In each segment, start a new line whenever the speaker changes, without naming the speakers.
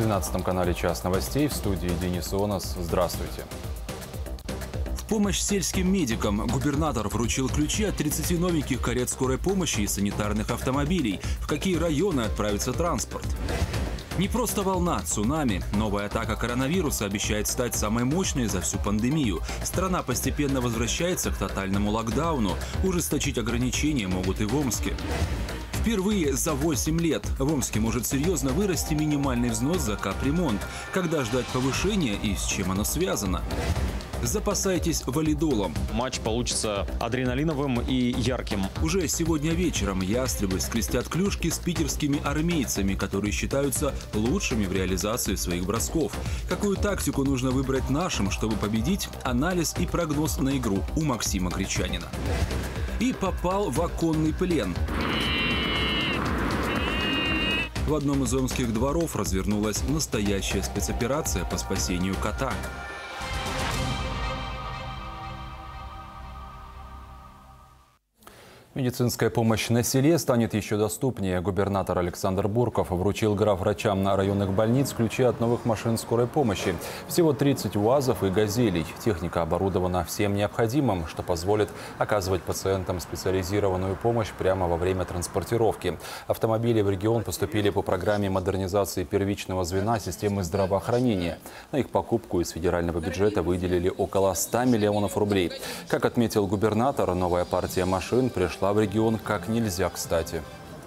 На 12 канале «Час новостей», в студии Денис Ионас. Здравствуйте.
В помощь сельским медикам губернатор вручил ключи от 30 новеньких карет скорой помощи и санитарных автомобилей. В какие районы отправится транспорт? Не просто волна, цунами. Новая атака коронавируса обещает стать самой мощной за всю пандемию. Страна постепенно возвращается к тотальному локдауну. Ужесточить ограничения могут и в Омске. Впервые за 8 лет в Омске может серьезно вырасти минимальный взнос за капремонт. Когда ждать повышения и с чем оно связано? Запасайтесь валидолом.
Матч получится адреналиновым и ярким.
Уже сегодня вечером ястребы скрестят клюшки с питерскими армейцами, которые считаются лучшими в реализации своих бросков. Какую тактику нужно выбрать нашим, чтобы победить? Анализ и прогноз на игру у Максима Гречанина. И попал в оконный плен. В одном из омских дворов развернулась настоящая спецоперация по спасению кота.
Медицинская помощь на селе станет еще доступнее. Губернатор Александр Бурков вручил главврачам районных больниц ключи от новых машин скорой помощи. Всего 30 УАЗов и «Газелей». Техника оборудована всем необходимым, что позволит оказывать пациентам специализированную помощь прямо во время транспортировки. Автомобили в регион поступили по программе модернизации первичного звена системы здравоохранения. На их покупку из федерального бюджета выделили около 100 миллионов рублей. Как отметил губернатор, новая партия машин пришла в регион как нельзя кстати.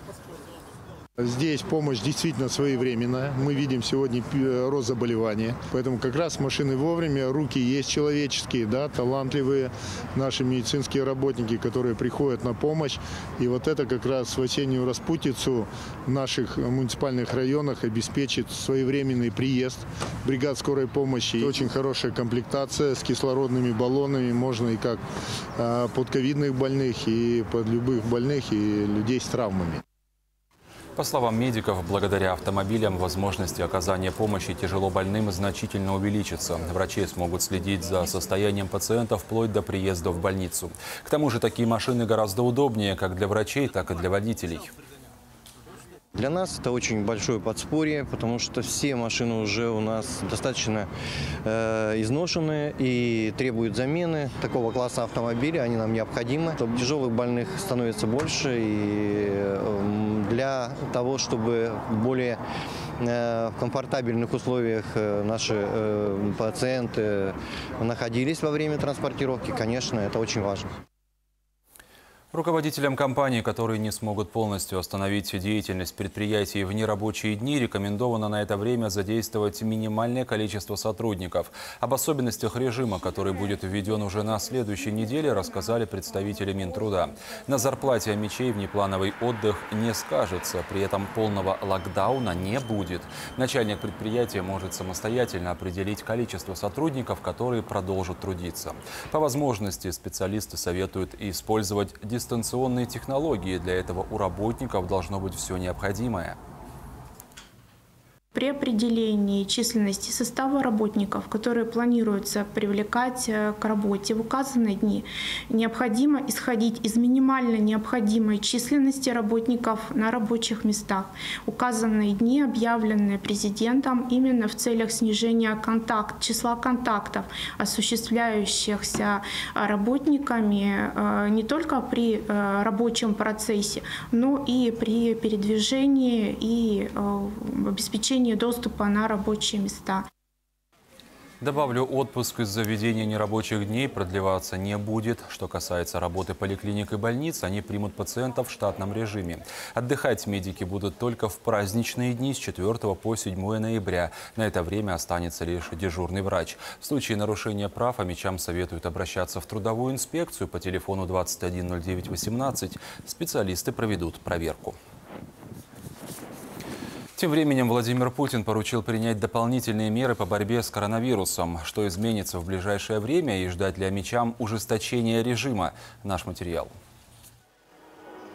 Здесь помощь действительно своевременная. Мы видим сегодня рост заболевания. Поэтому как раз машины вовремя, руки есть человеческие, да, талантливые наши медицинские работники, которые приходят на помощь. И вот это как раз в осеннюю распутицу в наших муниципальных районах обеспечит своевременный приезд бригад скорой помощи. Очень хорошая комплектация с кислородными баллонами. Можно и как под ковидных больных, и под любых больных, и людей с травмами.
По словам медиков, благодаря автомобилям возможности оказания помощи тяжело больным значительно увеличатся. Врачи смогут следить за состоянием пациента вплоть до приезда в больницу. К тому же такие машины гораздо удобнее как для врачей, так и для водителей.
Для нас это очень большое подспорье, потому что все машины уже у нас достаточно изношены и требуют замены. Такого класса автомобиля они нам необходимы. Тяжелых больных становится больше, и для того, чтобы более в комфортабельных условиях наши пациенты находились во время транспортировки, конечно, это очень важно.
Руководителям компаний, которые не смогут полностью остановить деятельность предприятий в нерабочие дни, рекомендовано на это время задействовать минимальное количество сотрудников. Об особенностях режима, который будет введен уже на следующей неделе, рассказали представители Минтруда. На зарплате омичей внеплановый отдых не скажется, при этом полного локдауна не будет. Начальник предприятия может самостоятельно определить количество сотрудников, которые продолжат трудиться. По возможности специалисты советуют использовать дистанционные технологии. Для этого у работников должно быть все необходимое.
При определении численности состава работников, которые планируется привлекать к работе в указанные дни, необходимо исходить из минимально необходимой численности работников на рабочих местах. Указанные дни объявлены президентом именно в целях снижения числа контактов, осуществляющихся работниками не только при рабочем процессе, но и при передвижении и обеспечении доступа на рабочие места.
Добавлю, отпуск из-за введения нерабочих дней продлеваться не будет. Что касается работы поликлиник и больниц, они примут пациентов в штатном режиме. Отдыхать медики будут только в праздничные дни с 4 по 7 ноября. На это время останется лишь дежурный врач. В случае нарушения прав омичам советуют обращаться в трудовую инспекцию по телефону 21 09 18. Специалисты проведут проверку. Тем временем Владимир Путин поручил принять дополнительные меры по борьбе с коронавирусом. Что изменится в ближайшее время и ждать ли омичам ужесточения режима? Наш материал.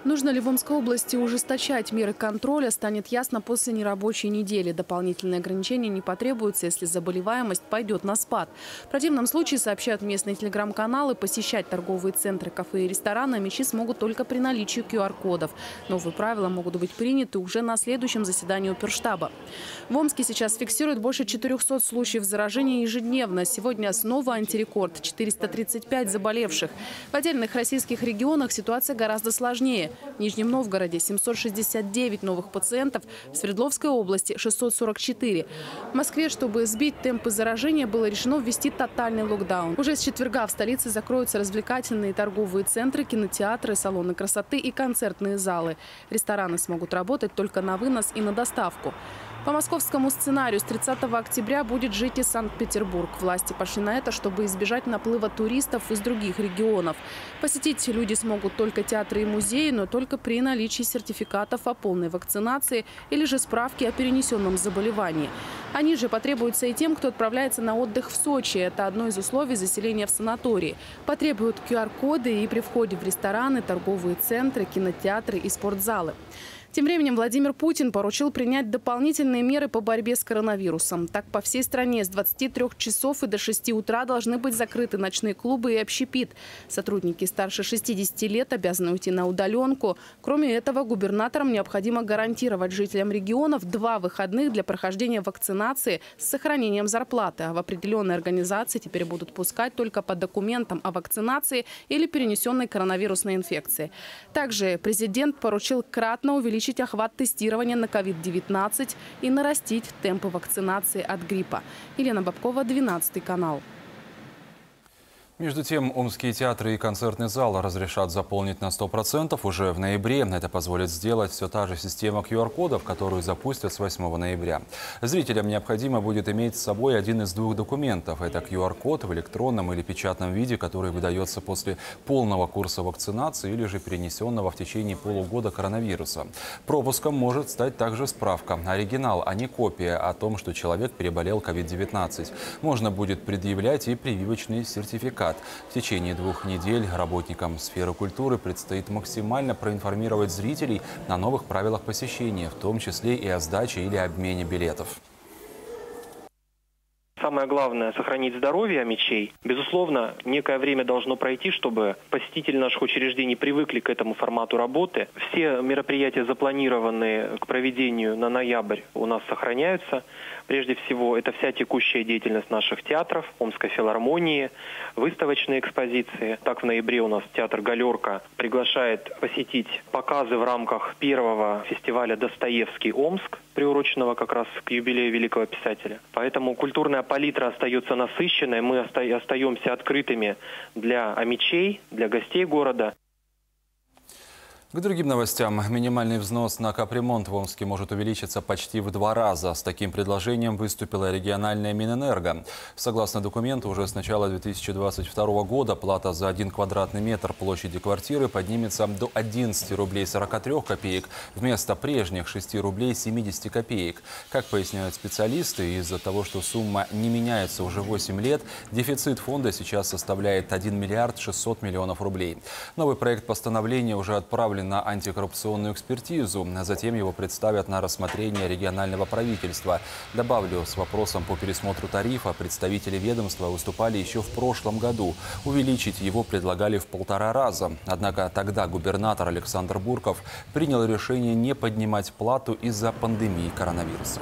Нужно ли в Омской области ужесточать меры контроля, станет ясно после нерабочей недели. Дополнительные ограничения не потребуются, если заболеваемость пойдет на спад. В противном случае, сообщают местные телеграм-каналы, посещать торговые центры, кафе и рестораны омичи смогут только при наличии QR-кодов. Новые правила могут быть приняты уже на следующем заседании оперштаба. В Омске сейчас фиксируют больше 400 случаев заражения ежедневно. Сегодня снова антирекорд – 435 заболевших. В отдельных российских регионах ситуация гораздо сложнее. В Нижнем Новгороде 769 новых пациентов, в Свердловской области 644. В Москве, чтобы сбить темпы заражения, было решено ввести тотальный локдаун. Уже с четверга в столице закроются развлекательные и торговые центры, кинотеатры, салоны красоты и концертные залы. Рестораны смогут работать только на вынос и на доставку. По московскому сценарию с 30 октября будет жить и Санкт-Петербург. Власти пошли на это, чтобы избежать наплыва туристов из других регионов. Посетить люди смогут только театры и музеи, но только при наличии сертификатов о полной вакцинации или же справки о перенесенном заболевании. Они же потребуются и тем, кто отправляется на отдых в Сочи. Это одно из условий заселения в санатории. Потребуют QR-коды и при входе в рестораны, торговые центры, кинотеатры и спортзалы. Тем временем Владимир Путин поручил принять дополнительные меры по борьбе с коронавирусом. Так, по всей стране с 23 часов и до 6 утра должны быть закрыты ночные клубы и общепит. Сотрудники старше 60 лет обязаны уйти на удаленку. Кроме этого, губернаторам необходимо гарантировать жителям регионов 2 выходных для прохождения вакцинации с сохранением зарплаты. А в определенные организации теперь будут пускать только по документам о вакцинации или перенесенной коронавирусной инфекции. Также президент поручил кратно увеличить охват тестирования на COVID-19 и нарастить темпы вакцинации от гриппа. Елена Бабкова, 12 канал.
Между тем, омские театры и концертный зал разрешат заполнить на 100% уже в ноябре. Это позволит сделать все та же система QR-кодов, которую запустят с 8 ноября. Зрителям необходимо будет иметь с собой один из 2 документов. Это QR-код в электронном или печатном виде, который выдается после полного курса вакцинации или же перенесенного в течение полугода коронавируса. Пропуском может стать также справка. Оригинал, а не копия о том, что человек переболел COVID-19. Можно будет предъявлять и прививочный сертификат. В течение 2 недель работникам сферы культуры предстоит максимально проинформировать зрителей о новых правилах посещения, в том числе и о сдаче или обмене билетов.
Самое главное – сохранить здоровье омичей. Безусловно, некое время должно пройти, чтобы посетители наших учреждений привыкли к этому формату работы. Все мероприятия, запланированные к проведению на ноябрь, у нас сохраняются. Прежде всего, это вся текущая деятельность наших театров, Омской филармонии, выставочные экспозиции. Так, в ноябре у нас театр «Галерка» приглашает посетить показы в рамках первого фестиваля «Достоевский Омск», приуроченного как раз к юбилею великого писателя. Поэтому культурная палитра остается насыщенной, мы остаемся открытыми для омичей, для гостей города.
К другим новостям. Минимальный взнос на капремонт в Омске может увеличиться почти в 2 раза. С таким предложением выступила региональная Минэнерго. Согласно документу, уже с начала 2022 года плата за 1 квадратный метр площади квартиры поднимется до 11 рублей 43 копеек вместо прежних 6 рублей 70 копеек. Как поясняют специалисты, из-за того, что сумма не меняется уже 8 лет, дефицит фонда сейчас составляет 1 миллиард 600 миллионов рублей. Новый проект постановления уже отправлен на антикоррупционную экспертизу. Затем его представят на рассмотрение регионального правительства. Добавлю, с вопросом по пересмотру тарифа представители ведомства выступали еще в прошлом году. Увеличить его предлагали в 1,5 раза. Однако тогда губернатор Александр Бурков принял решение не поднимать плату из-за пандемии коронавируса.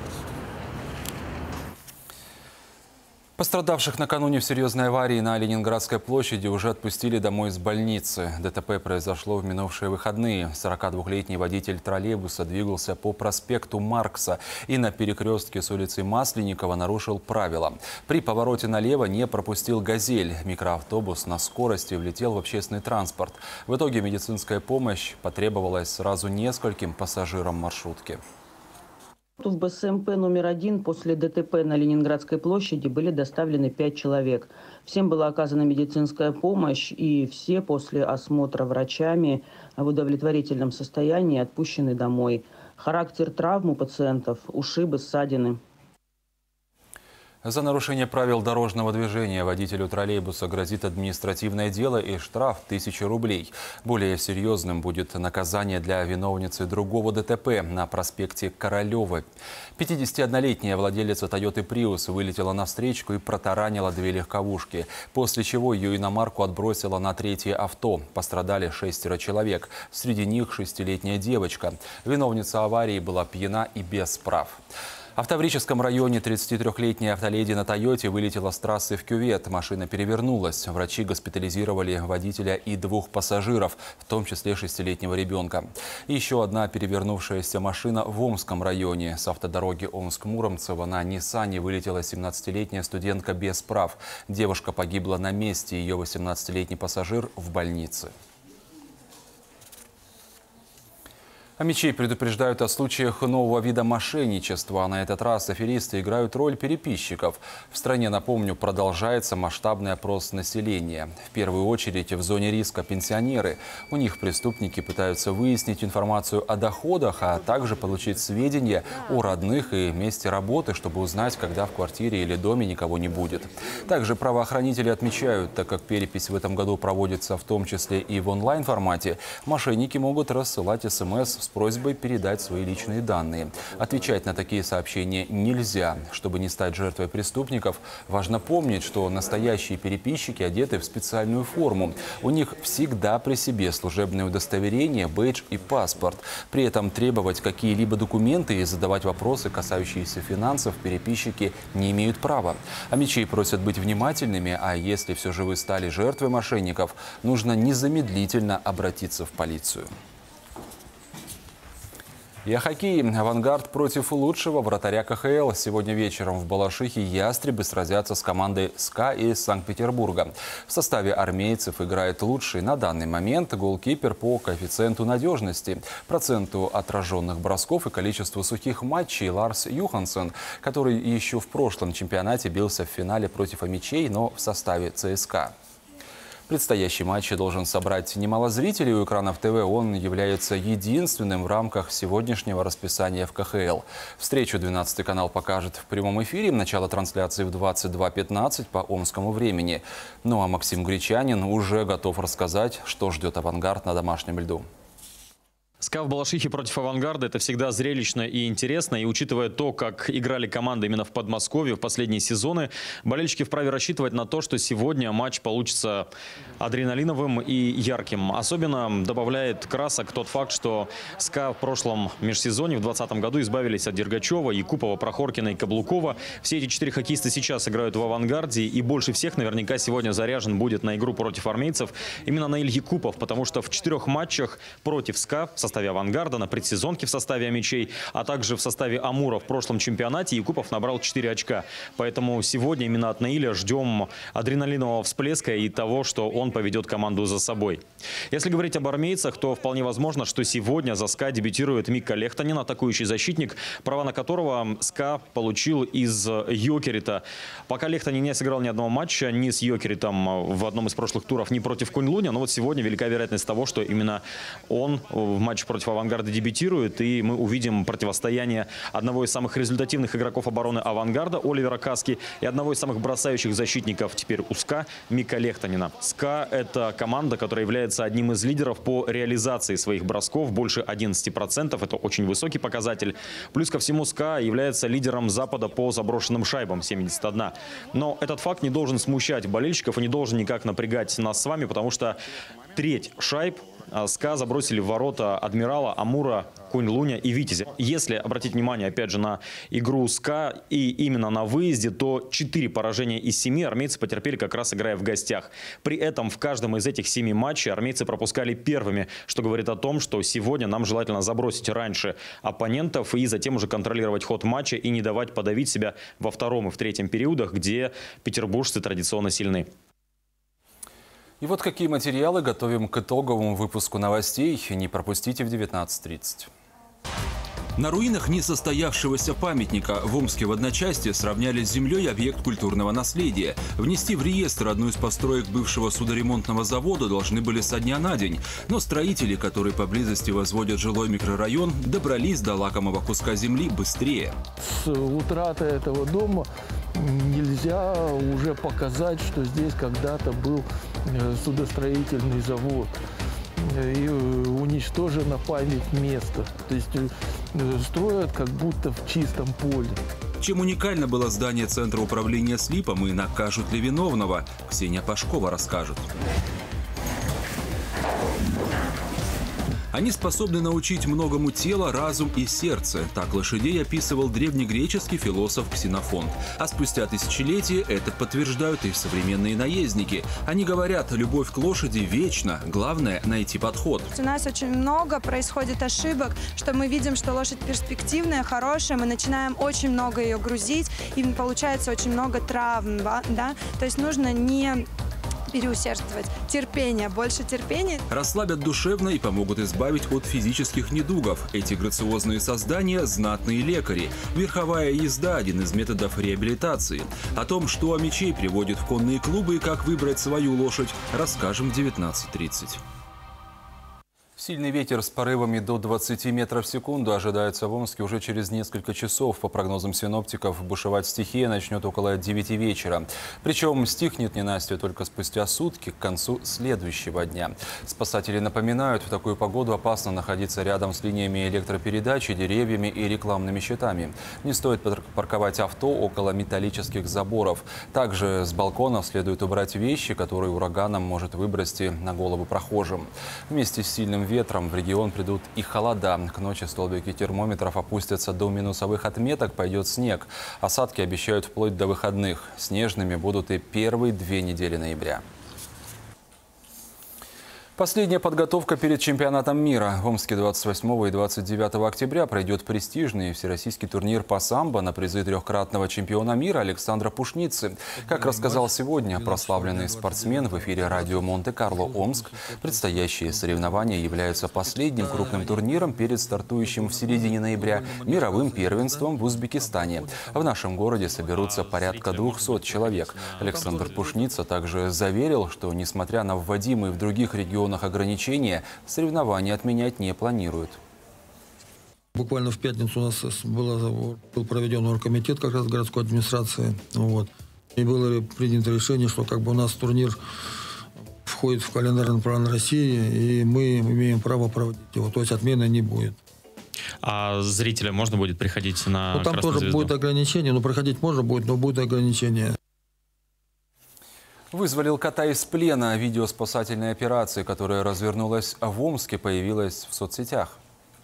Пострадавших накануне в серьезной аварии на Ленинградской площади уже отпустили домой из больницы. ДТП произошло в минувшие выходные. 42-летний водитель троллейбуса двигался по проспекту Маркса и на перекрестке с улицей Масленникова нарушил правила. При повороте налево не пропустил «Газель». Микроавтобус на скорости влетел в общественный транспорт. В итоге медицинская помощь потребовалась сразу нескольким пассажирам маршрутки.
В БСМП номер 1 после ДТП на Ленинградской площади были доставлены 5 человек. Всем была оказана медицинская помощь, и все после осмотра врачами в удовлетворительном состоянии отпущены домой. Характер травм у пациентов – ушибы, ссадины.
За нарушение правил дорожного движения водителю троллейбуса грозит административное дело и штраф 1000 рублей. Более серьезным будет наказание для виновницы другого ДТП на проспекте Королева. 51-летняя владелица Toyota Prius вылетела на встречку и протаранила 2 легковушки, после чего ее иномарку отбросила на третье авто. Пострадали 6 человек, среди них 6-летняя девочка. Виновница аварии была пьяна и без прав. В Таврическом районе 33-летняя автоледи на «Тойоте» вылетела с трассы в кювет. Машина перевернулась. Врачи госпитализировали водителя и 2 пассажиров, в том числе 6-летнего ребенка. Еще одна перевернувшаяся машина в Омском районе. С автодороги Омск-Муромцево на «Ниссане» вылетела 17-летняя студентка без прав. Девушка погибла на месте. Ее 18-летний пассажир в больнице. Омичей предупреждают о случаях нового вида мошенничества. На этот раз аферисты играют роль переписчиков. В стране, напомню, продолжается масштабный опрос населения. В первую очередь в зоне риска пенсионеры. У них преступники пытаются выяснить информацию о доходах, а также получить сведения о родных и месте работы, чтобы узнать, когда в квартире или доме никого не будет. Также правоохранители отмечают, так как перепись в этом году проводится в том числе и в онлайн-формате, мошенники могут рассылать СМС с просьбой передать свои личные данные. Отвечать на такие сообщения нельзя. Чтобы не стать жертвой преступников, важно помнить, что настоящие переписчики одеты в специальную форму. У них всегда при себе служебное удостоверение, бейдж и паспорт. При этом требовать какие-либо документы и задавать вопросы, касающиеся финансов, переписчики не имеют права. Омичей просят быть внимательными, а если все же вы стали жертвой мошенников, нужно незамедлительно обратиться в полицию. И о хоккее. «Авангард» против лучшего вратаря КХЛ. Сегодня вечером в Балашихе «Ястребы» сразятся с командой СКА из Санкт-Петербурга. В составе армейцев играет лучший на данный момент голкипер по коэффициенту надежности, проценту отраженных бросков и количеству сухих матчей Ларс Юханссон, который еще в прошлом чемпионате бился в финале против омичей, но в составе ЦСКА. Предстоящий матч должен собрать немало зрителей у экранов ТВ. Он является единственным в рамках сегодняшнего расписания в КХЛ. Встречу 12-й канал покажет в прямом эфире. Начало трансляции в 22:15 по омскому времени. Ну а Максим Гречанин уже готов рассказать, что ждет «Авангард» на домашнем льду.
СКА в Балашихе против «Авангарда» – это всегда зрелищно и интересно. И учитывая то, как играли команды именно в Подмосковье в последние сезоны, болельщики вправе рассчитывать на то, что сегодня матч получится адреналиновым и ярким. Особенно добавляет красок тот факт, что СКА в прошлом межсезонье, в 2020 году, избавились от Дергачева, Якупова, Прохоркина и Каблукова. Все эти 4 хоккеиста сейчас играют в «Авангарде». И больше всех наверняка сегодня заряжен будет на игру против армейцев именно Наиль Якупов. Потому что в 4 матчах против СКА в составе «Авангарда», на предсезонке в составе омичей, а также в составе Амура в прошлом чемпионате Якупов набрал 4 очка. Поэтому сегодня именно от Наиля ждем адреналинового всплеска и того, что он поведет команду за собой. Если говорить об армейцах, то вполне возможно, что сегодня за СКА дебютирует Микка Лехтонин, атакующий защитник, права на которого СКА получил из Йокерита. Пока Лехтонин не сыграл ни одного матча ни с Йокеритом в одном из прошлых туров, ни против Кунь-Луня, но вот сегодня велика вероятность того, что именно он в матче против «Авангарда» дебютирует, и мы увидим противостояние одного из самых результативных игроков обороны «Авангарда» Оливера Каски и одного из самых бросающих защитников теперь у СКА Микка Лехтонина. СКА – это команда, которая является одним из лидеров по реализации своих бросков, больше 11%. Это очень высокий показатель. Плюс ко всему СКА является лидером Запада по заброшенным шайбам – 71. Но этот факт не должен смущать болельщиков и не должен никак напрягать нас с вами, потому что треть шайб СКА забросили в ворота «Адмирала», «Амура», «Кунь-Луня» и «Витязя». Если обратить внимание, опять же, на игру СКА и именно на выезде, то 4 поражения из 7 армейцы потерпели, как раз играя в гостях. При этом в каждом из этих 7 матчей армейцы пропускали первыми, что говорит о том, что сегодня нам желательно забросить раньше оппонентов и затем уже контролировать ход матча и не давать подавить себя во втором и в третьем периодах, где петербуржцы традиционно сильны.
И вот какие материалы готовим к итоговому выпуску новостей. Не пропустите в 19:30.
На руинах несостоявшегося памятника в Омске в одночасье сравняли с землей объект культурного наследия. Внести в реестр одну из построек бывшего судоремонтного завода должны были со дня на день. Но строители, которые поблизости возводят жилой микрорайон, добрались до лакомого куска земли быстрее.
С утраты этого дома нельзя уже показать, что здесь когда-то был судостроительный завод. И уничтожена память места. То есть строят как будто в чистом поле.
Чем уникально было здание Центра управления СЛИПом и накажут ли виновного, Ксения Пашкова расскажет. Они способны научить многому тело, разум и сердце. Так лошадей описывал древнегреческий философ Ксенофонт. А спустя тысячелетия это подтверждают и современные наездники. Они говорят, любовь к лошади вечна, главное – найти подход.
У нас очень много происходит ошибок, что мы видим, что лошадь перспективная, хорошая, мы начинаем очень много ее грузить, и получается очень много травм, да? То есть нужно не переусердствовать. Терпение, больше терпения.
Расслабят душевно и помогут избавить от физических недугов. Эти грациозные создания – знатные лекари. Верховая езда – один из методов реабилитации. О том, что амичей приводит в конные клубы и как выбрать свою лошадь, расскажем в 19:30.
Сильный ветер с порывами до 20 метров в секунду ожидается в Омске уже через несколько часов. По прогнозам синоптиков, бушевать стихия начнет около 9 вечера. Причем стихнет ненастье только спустя сутки к концу следующего дня. Спасатели напоминают, в такую погоду опасно находиться рядом с линиями электропередачи, деревьями и рекламными щитами. Не стоит парковать авто около металлических заборов. Также с балконов следует убрать вещи, которые ураганом может выбросить на голову прохожим. Вместе с сильным ветром в регион придут и холода. К ночи столбики термометров опустятся до минусовых отметок, пойдет снег. Осадки обещают вплоть до выходных. Снежными будут и первые 2 недели ноября. Последняя подготовка перед чемпионатом мира. В Омске 28 и 29 октября пройдет престижный всероссийский турнир по самбо на призы трехкратного чемпиона мира Александра Пушницы. Как рассказал сегодня прославленный спортсмен в эфире радио Монте-Карло Омск, предстоящие соревнования являются последним крупным турниром перед стартующим в середине ноября мировым первенством в Узбекистане. В нашем городе соберутся порядка 200 человек. Александр Пушница также заверил, что несмотря на вводимые в других регионах ограничения, соревнования отменять не планируют.
Буквально в пятницу у нас был проведен оргкомитет как раз городской администрации. И было принято решение, что у нас турнир входит в календарный план России, и мы имеем право проводить его. То есть отмены не будет.
А зрителям можно будет приходить на
там
Красную
тоже
звезду?
будет ограничение. Проходить можно будет, но будет ограничение.
Вызволил кота из плена. Видео спасательной операции, которая развернулась в Омске, появилось в соцсетях.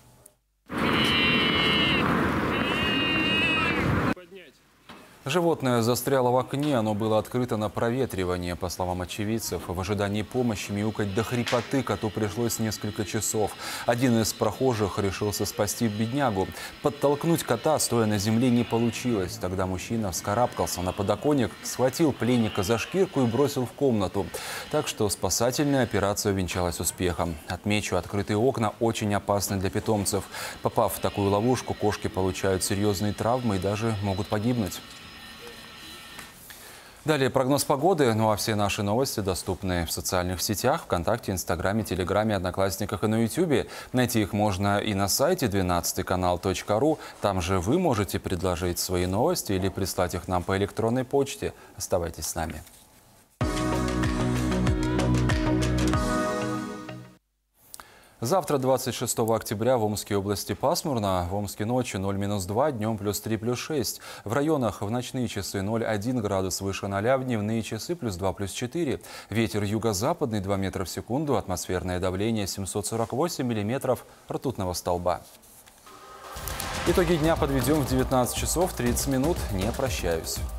Животное застряло в окне, оно было открыто на проветривание. По словам очевидцев, в ожидании помощи мяукать до хрипоты коту пришлось несколько часов. Один из прохожих решился спасти беднягу. Подтолкнуть кота, стоя на земле, не получилось. Тогда мужчина вскарабкался на подоконник, схватил пленника за шкирку и бросил в комнату. Так что спасательная операция увенчалась успехом. Отмечу, открытые окна очень опасны для питомцев. Попав в такую ловушку, кошки получают серьезные травмы и даже могут погибнуть. Далее прогноз погоды. Ну а все наши новости доступны в социальных сетях, ВКонтакте, Инстаграме, Телеграме, Одноклассниках и на Ютубе. Найти их можно и на сайте 12kanal.ru. Там же вы можете предложить свои новости или прислать их нам по электронной почте. Оставайтесь с нами. Завтра, 26 октября, в Омской области пасмурно. В Омске ночью 0-2, днем +3, +6. В районах в ночные часы 0,1 градус выше 0, в дневные часы +2, +4. Ветер юго-западный 2 метра в секунду, атмосферное давление 748 миллиметров ртутного столба. Итоги дня подведем в 19 часов 30 минут. Не прощаюсь.